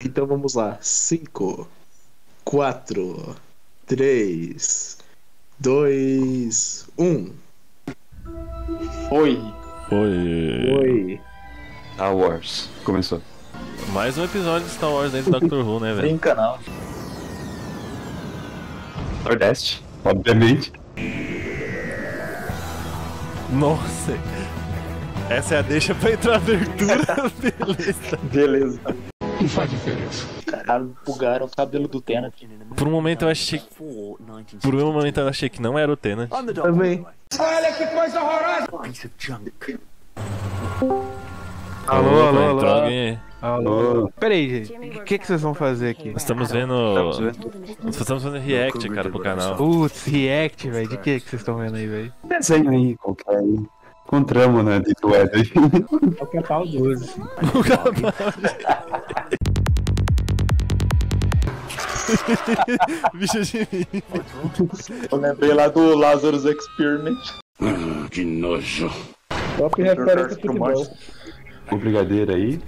Então vamos lá. 5, 4, 3, 2, 1. Oi. Oi. Star Wars. Começou. Mais um episódio de Star Wars dentro do Doctor Who, né, velho? Brinca não. Nordeste, obviamente. Nossa! Essa é a deixa pra entrar a abertura, beleza. Beleza. Não faz diferença. Caralho, bugaram o cabelo do Tena. Por um momento eu achei que não era o Tennant. Também. Olha que coisa horrorosa! Alô, alô, entrou alô. alguém aí? Alô. Peraí, gente. O que vocês vão fazer aqui? Nós estamos vendo. Nós estamos fazendo react, cara, pro canal. Putz, react, velho. De que vocês estão vendo aí, velho? Desenho aí, qualquer aí. Encontramos, né, de web aí. É o Capal 12. Bicho de mim. Eu lembrei lá do Lazarus Experiment. Que nojo. Top referência de futebol. O brigadeiro aí.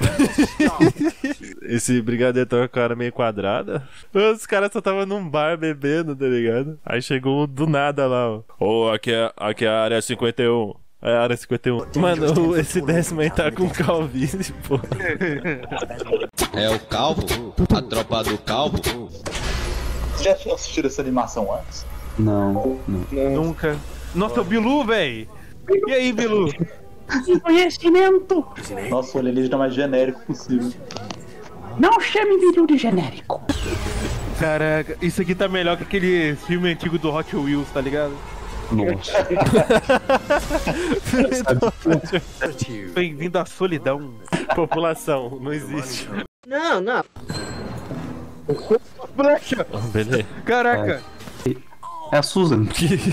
Esse brigadeiro tá com a cara meio quadrada. Os caras só estavam num bar bebendo, tá ligado? Aí chegou do nada lá, ó. Ô, aqui é a área 51. É a área 51. Mano, esse décimo aí tá com calvície, pô. É o Calvo? A tropa do Calvo? Você já tinha assistido essa animação antes? Não. Nunca. Nossa, o Bilu, velho. E aí, Bilu? Conhecimento! Nossa, o alienígena mais genérico possível. Não chame Bilu de genérico! Caraca, isso aqui tá melhor que aquele filme antigo do Hot Wheels, tá ligado? Nossa. Bem-vindo à solidão. População, não existe. Não. Flecha! Beleza. Caraca! É a Susan.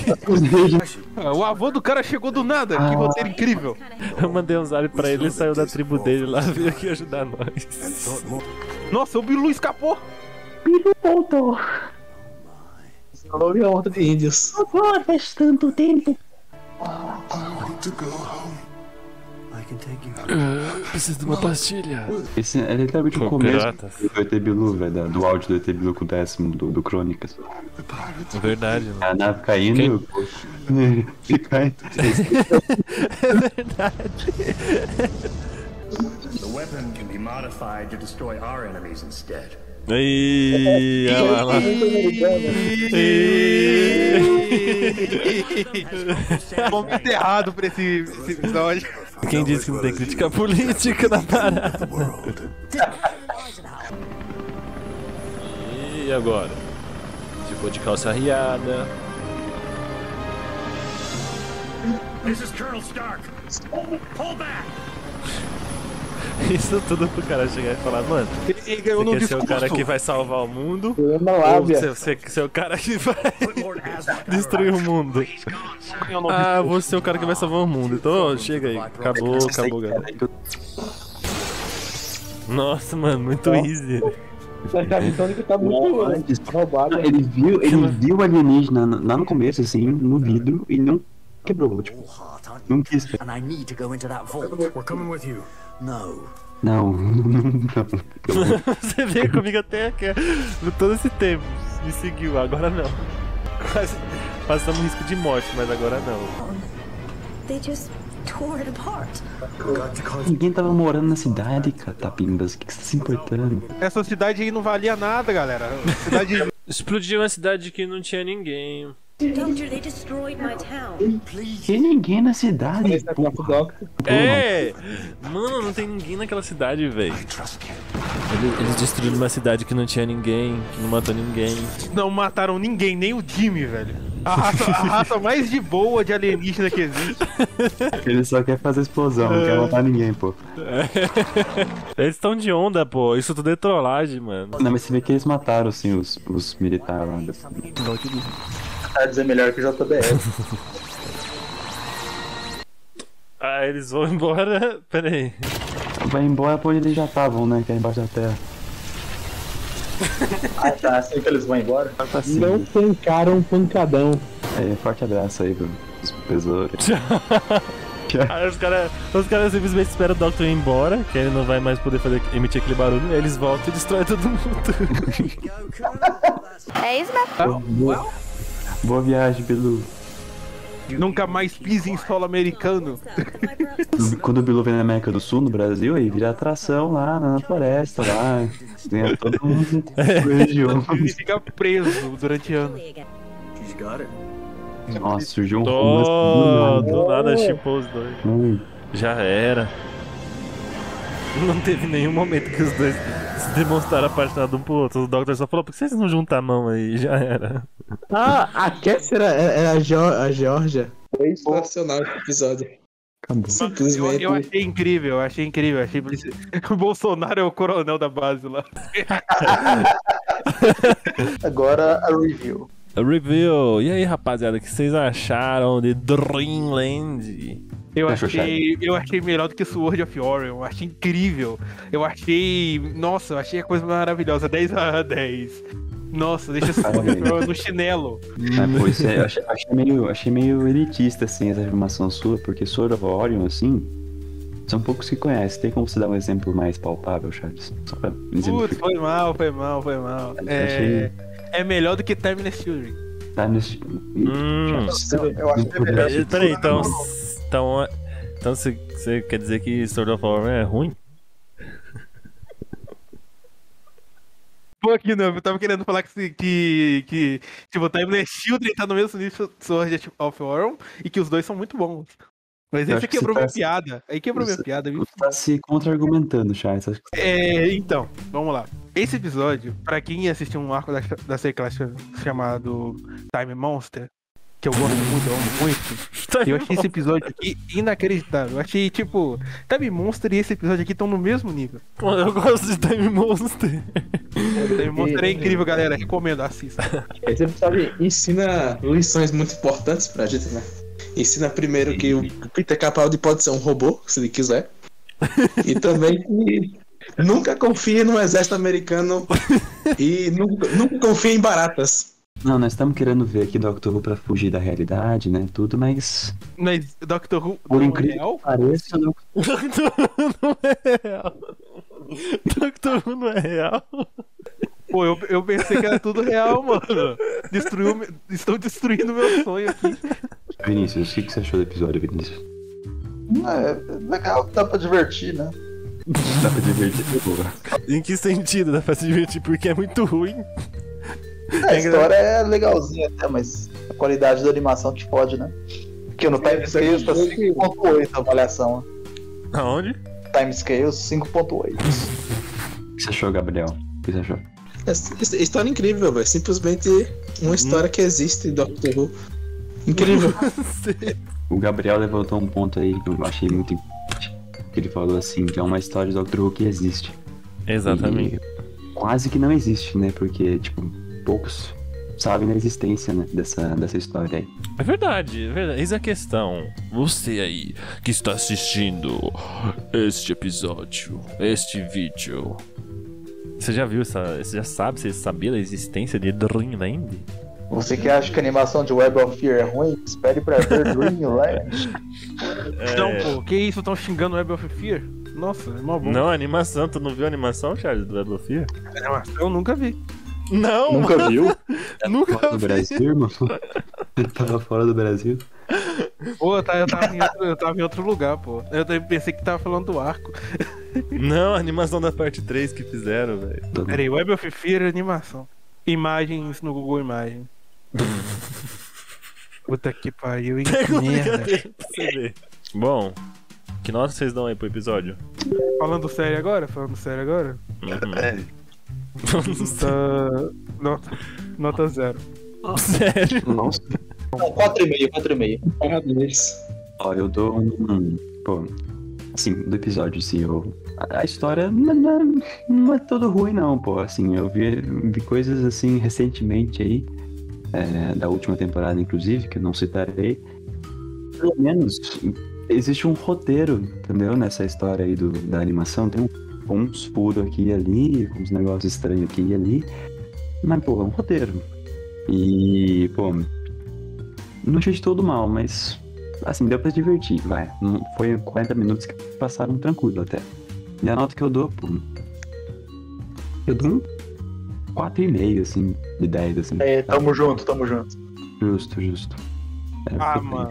O avô do cara chegou do nada. Que roteiro incrível. Eu mandei um zap pra ele e saiu da tribo dele lá, veio aqui ajudar nós. Nossa, o Bilu escapou. Bilu voltou! Não é horda de índios. Agora faz tanto tempo! Preciso de uma pastilha. Esse é literalmente Pô, o começo piratas. do ET Bilu, velho. Do áudio do ET Bilu com o décimo do Crônicas. Verdade, mano. A nave caindo. Fica aí. É verdade. The weapon can be modified to destroy our enemies instead. Ih, olha lá. Momento errado pra esse episódio. Quem disse que não tem crítica política na parada? E agora? Ficou de calça riada. This is Colonel Stark. Pull back. Isso tudo pro cara chegar e falar, mano, Ele ganhou você no quer ser o discurso. cara que vai salvar o mundo? Na Ou lábia. você é o cara que vai destruir o mundo? Ah, você é o cara que vai salvar o mundo. Então, ó, chega aí. Acabou, galera. Nossa, mano, muito easy. A chave tônica tá muito roubada. Ele viu o alienígena lá no começo, assim, no vidro, e não quebrou, tipo, não quis. And I need to go into that vault. We're coming with you. No. Não. Você veio comigo até aqui, todo esse tempo. Me seguiu, agora não. Quase passamos risco de morte, mas agora não. They just tore it apart. Ninguém tava morando na cidade, Catapimbas. O que você tá se importando? Essa cidade aí não valia nada, galera. Cidade... Explodiu uma cidade que não tinha ninguém. Doctor, they destroyed my town. Tem ninguém na cidade. É! Mano, não tem ninguém naquela cidade, velho. Eles destruíram uma cidade que não tinha ninguém, que não matou ninguém. Não mataram ninguém, nem o Jimmy, velho. A raça mais de boa de alienígena que existe. Ele só quer fazer explosão, não quer matar ninguém, pô. Eles estão de onda, pô. Isso tudo é trollagem, mano. Não, mas você vê que eles mataram, assim, os militares lá. Tá dizer melhor que o JBL. Ah, eles vão embora. Pera aí. Vai embora pra onde eles já estavam, né? Que é embaixo da terra. Ah, tá. Assim que eles vão embora? Tá assim. Não tancaram um pancadão. É, forte abraço aí pros pessoas. Aí os caras simplesmente esperam o Doctor ir embora, que ele não vai mais poder emitir aquele barulho, aí eles voltam e destroem todo mundo. É isso mesmo. Boa viagem, Bilu. Nunca mais pise em solo americano. Quando o Bilu vem na América do Sul, no Brasil, aí vira atração lá na floresta, lá. Tem todo mundo região. Ele fica preso durante anos. Nossa, surgiu um Do nada chipou os dois. Já era. Não teve nenhum momento que os dois se demonstraram apaixonados um pro outro. O Doctor só falou, por que vocês não juntam a mão aí? Já era. Ah, a Cassie era a Georgia. Foi sensacional esse episódio. Acabou. Simplesmente. Eu achei incrível. Achei o Bolsonaro é o coronel da base lá. Agora a review. Review. E aí, rapaziada, o que vocês acharam de Dreamland? Eu achei melhor do que Sword of Orion. Eu achei incrível. Eu achei a coisa maravilhosa. 10/10. Nossa, deixa Sword of Orion no chinelo. Pois é, eu achei meio elitista, assim, essa afirmação sua, porque Sword of Orion, assim, são poucos que conhecem. Tem como você dar um exemplo mais palpável, Charles? Só pra Putz, foi mal. É melhor do que Timeless Children. Eu acho que é melhor. Peraí, então você quer dizer que Sword of Orion é ruim? Pô, aqui não, eu tava querendo falar que tipo, Timeless Children tá no mesmo nível de Sword of Orion e que os dois são muito bons. Mas esse quebrou minha piada. Aí quebrou minha piada, viu? Você tá se contra-argumentando, Charles. Então, vamos lá. Esse episódio, pra quem assistiu um arco da série clássica chamado Time Monster, que eu gosto muito, eu amo muito, eu achei esse episódio aqui inacreditável. Eu achei, tipo, Time Monster e esse episódio aqui estão no mesmo nível. Pô, eu gosto de Time Monster. Time Monster é incrível, galera. Recomendo, assista. Esse episódio ensina lições muito importantes pra gente, né? Ensina primeiro que o Peter Capaldi pode ser um robô, se ele quiser. E também que nunca confie no exército americano e nunca confie em baratas. Não, nós estamos querendo ver aqui Doctor Who pra fugir da realidade, né? Tudo, mas. Mas Doctor Who Por não incrível é real? que pareça, não. Doctor Who não é real. Doctor Who não é real. Pô, eu pensei que era tudo real, mano. Estão destruindo meu sonho aqui. Vinícius, o que você achou do episódio, Vinícius? É legal, dá pra divertir, né? Dá pra divertir, porra. Em que sentido dá pra se divertir? Porque é muito ruim. A história é legalzinha até, mas a qualidade da animação que fode, né? Porque no Time Scales tá 5.8 a avaliação. Aonde? Time Scales 5.8. O que você achou, Gabriel? O que você achou? História incrível, velho. Simplesmente uma história que existe em Doctor Who. Incrível. O Gabriel levantou um ponto aí que eu achei muito importante. Que ele falou assim, que é uma história de Doctor Who que existe. Exatamente. E quase que não existe, né? Porque, tipo, poucos sabem da existência, né, dessa história aí. É verdade, é verdade. Eis a questão. Você aí que está assistindo este episódio, este vídeo. Você já viu você sabia da existência de Dreamland? Você que acha que a animação de Web of Fear é ruim, espere pra ver Dreamland. Não, pô, que isso? Estão xingando o Web of Fear? Nossa, é mó bom. Não, a animação, tu não viu a animação, Charles, do Web of Fear? A animação eu nunca vi. Não! Nunca viu? Nunca Fora do vi. Brasil, irmão? Ele tava fora do Brasil. Pô, eu tava em outro lugar, pô. Eu pensei que tava falando do arco. Não, a animação da parte 3 que fizeram, velho. Peraí, Web of Fear é animação. Imagens no Google Imagens. Puta que pariu, hein? Pega o Merda. brincadeira pra você ver. Bom, que nota vocês dão aí pro episódio? Falando sério agora? Nota 0. Sério? Nossa. Não, 4,5. Parabéns. Ó, eu dou pô, assim, do episódio, assim, a história não é todo ruim, não, pô. Assim, eu vi coisas, assim, recentemente aí, da última temporada, inclusive, que eu não citarei. Pelo menos, existe um roteiro, entendeu? Nessa história aí da animação. Tem uns furos aqui e ali, uns negócios estranhos aqui e ali. Mas, pô, é um roteiro. E, pô, não achei de todo mal, mas Assim, deu pra se divertir, vai. Não foi 40 minutos que passaram tranquilo até. E a nota que eu dou, pô. Eu dou um 4,5, assim, de 10, assim. Tamo junto. Justo. Mano.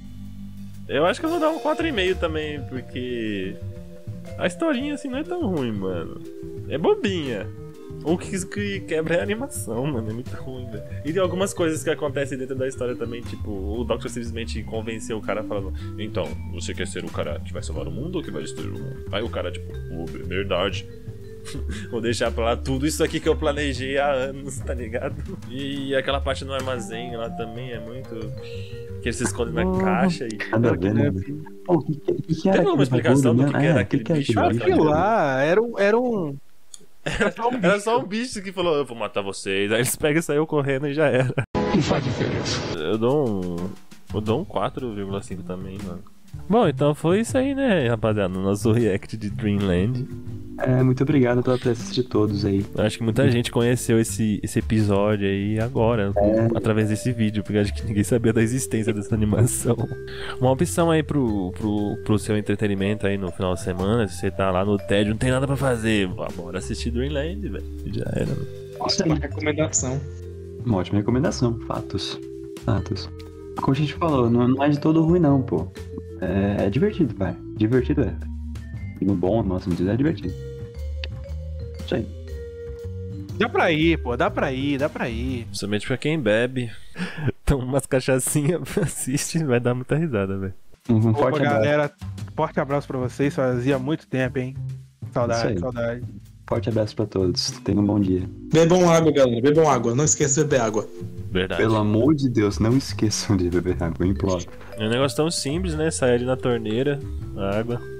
Eu acho que eu vou dar um 4,5 também, porque a historinha, assim, não é tão ruim, mano. É bobinha. O que quebra é a animação, mano. É muito ruim, velho. E tem algumas coisas que acontecem dentro da história também, tipo, o Doctor simplesmente convenceu o cara falando: então, você quer ser o cara que vai salvar o mundo ou que vai destruir o mundo? Aí o cara, tipo, verdade. Vou deixar pra lá tudo isso aqui que eu planejei há anos, tá ligado? E aquela parte no armazém lá também é muito... que eles se escondem na caixa e... Nada a ver, né? O que era tem uma explicação do que era aquele bicho? Aquilo lá era um... Era só um bicho que falou: eu vou matar vocês. Aí eles pegam e saíram correndo e já era. Não faz diferença. Eu dou um 4,5 também, mano. Bom, então foi isso aí, né, rapaziada? No nosso react de Dreamland. Muito obrigado pela presença de todos aí. Acho que muita gente conheceu esse episódio aí agora, através desse vídeo, porque acho que ninguém sabia da existência dessa animação. Uma opção aí pro seu entretenimento aí no final de semana, se você tá lá no tédio, não tem nada pra fazer, bora assistir Dreamland, velho. Já era, mano. Ótima recomendação. Uma ótima recomendação, fatos. Como a gente falou, não é de todo ruim não, pô. É divertido, vai. Divertido é. E no bom, nossa, não diz, é divertido. Isso aí. Dá pra ir, pô, dá pra ir. Somente pra quem bebe. Toma umas cachaçinhas, assiste, vai dar muita risada, velho. Um forte abraço. Galera, forte abraço pra vocês, fazia muito tempo, hein? Saudade. Forte abraço pra todos, tenham um bom dia. Bebam água, galera, bebam água, não esqueça de beber água. Verdade. Pelo amor de Deus, não esqueçam de beber água, eu imploro. É um negócio tão simples, né? Sair ali na torneira, a água.